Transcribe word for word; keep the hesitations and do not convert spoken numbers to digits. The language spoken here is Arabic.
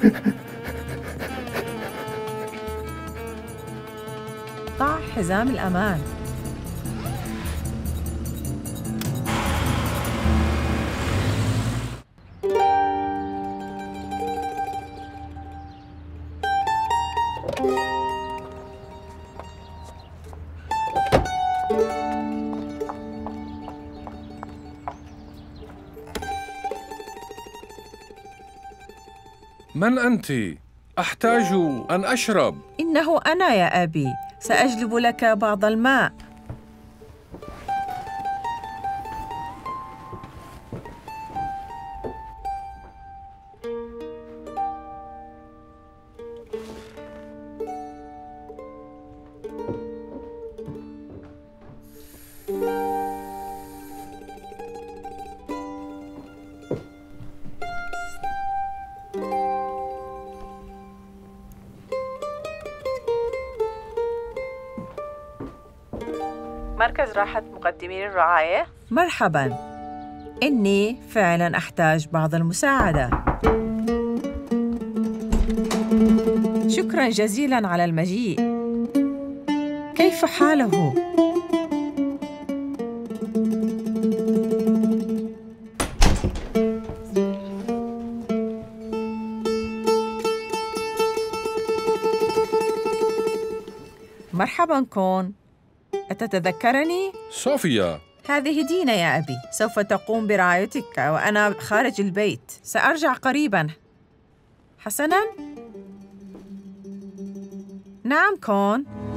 ضع حزام الأمان. من أنت؟ أحتاج أن أشرب. إنه أنا يا أبي، سأجلب لك بعض الماء. مركز راحة مقدمين الرعاية؟ مرحباً، إني فعلاً أحتاج بعض المساعدة. شكراً جزيلاً على المجيء. كيف حاله؟ مرحباً كون، أتتذكرني؟ صوفيا، هذه دينا يا أبي، سوف تقوم برعايتك وأنا خارج البيت. سأرجع قريباً. حسناً؟ نعم كون.